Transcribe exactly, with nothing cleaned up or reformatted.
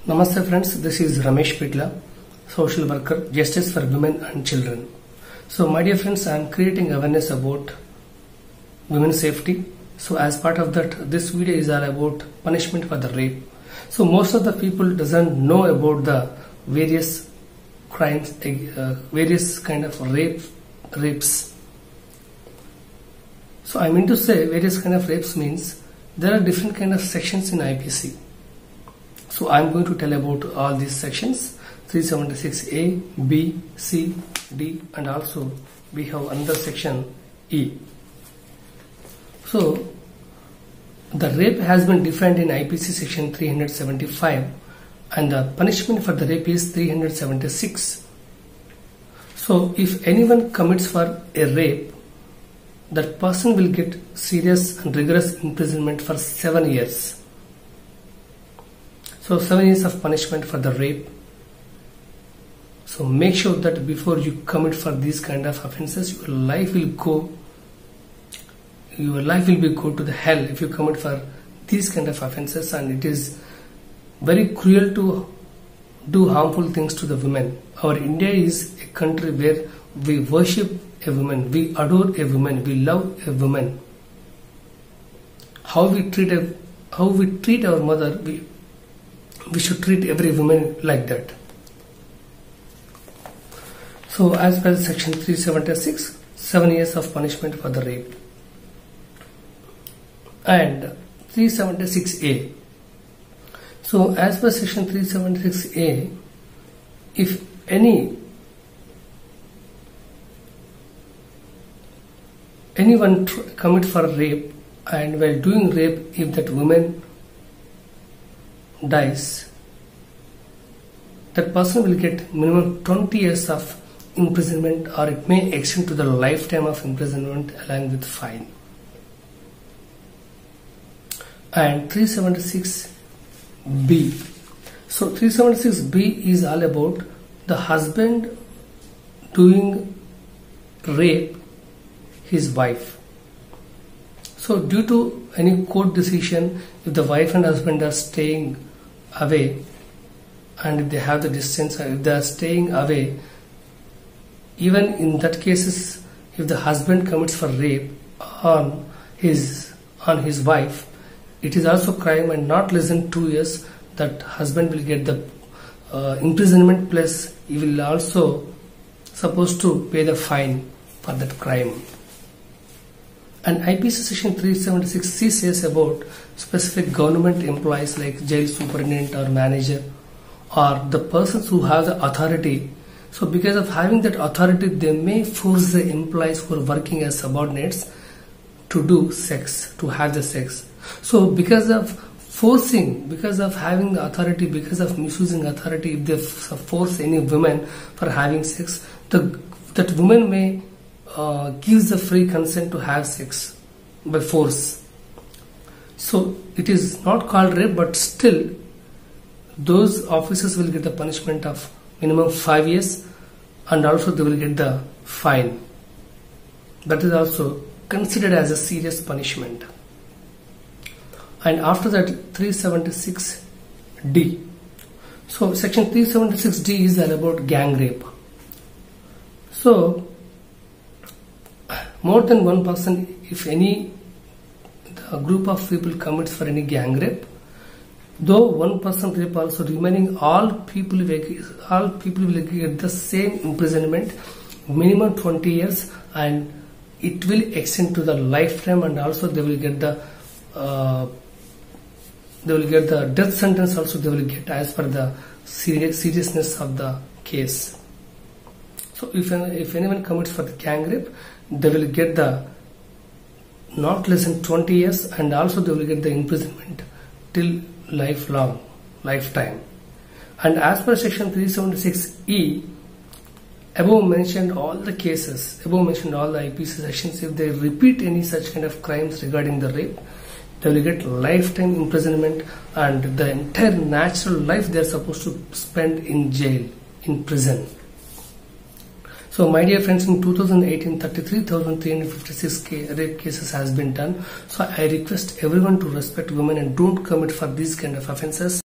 Namaste friends, this is Ramesh Pitla, social worker, justice for women and children. So my dear friends, I am creating awareness about women's safety. So as part of that, this video is all about punishment for the rape. So most of the people doesn't know about the various crimes, uh, various kind of rape, rapes. So I mean to say various kind of rapes means there are different kind of sections in I P C. So I am going to tell about all these sections, three seventy-six A, B, C, D, and also we have another section E. So the rape has been defined in I P C section three seventy-five and the punishment for the rape is three seventy-six. So if anyone commits for a rape, that person will get serious and rigorous imprisonment for seven years. So seven years of punishment for the rape. So make sure that before you commit for these kind of offences, your life will go, your life will be go to the hell if you commit for these kind of offences, and it is very cruel to do harmful things to the women. Our India is a country where we worship a woman, we adore a woman, we love a woman. How we treat a, how we treat our mother, we we should treat every woman like that. So as per section three seventy-six, seven years of punishment for the rape. And three seventy-six A. So as per section three seventy-six A, if any anyone commit for rape, and while doing rape, if that woman dies, that person will get minimum twenty years of imprisonment, or it may extend to the lifetime of imprisonment along with fine. And three seventy-six B. So three seventy-six B is all about the husband doing rape his wife. So due to any court decision, if the wife and husband are staying away, and if they have the distance, if they are staying away, even in that cases, if the husband commits for rape on his on his wife, it is also crime, and not less than two years that husband will get the uh, imprisonment, plus he will also supposed to pay the fine for that crime. And I P C section three seventy-six C says about specific government employees like jail superintendent or manager, or the persons who have the authority. So because of having that authority, they may force the employees who are working as subordinates to do sex, to have the sex. So because of forcing, because of having the authority, because of misusing authority, if they force any woman for having sex, the, that woman may uh, gives the free consent to have sex by force. So it is not called rape, but still those officers will get the punishment of minimum five years, and also they will get the fine. That is also considered as a serious punishment. And after that, three seventy-six D. So section three seventy-six D is all about gang rape. So more than one person, if any a group of people commits for any gang rape, though one person rape also, remaining all people will, all people will get the same imprisonment, minimum twenty years, and it will extend to the lifetime, and also they will get the uh, they will get the death sentence also, they will get as per the serious, seriousness of the case. So if, if anyone commits for the gang rape, they will get the not less than twenty years, and also they will get the imprisonment till lifelong, lifetime. And as per section three seventy-six E, above mentioned all the cases, above mentioned all the I P C sections, if they repeat any such kind of crimes regarding the rape, they will get lifetime imprisonment, and the entire natural life they are supposed to spend in jail, in prison. So my dear friends, in two thousand eighteen, thirty-three thousand three hundred fifty-six rape cases has been done. So I request everyone to respect women and don't commit for these kind of offences.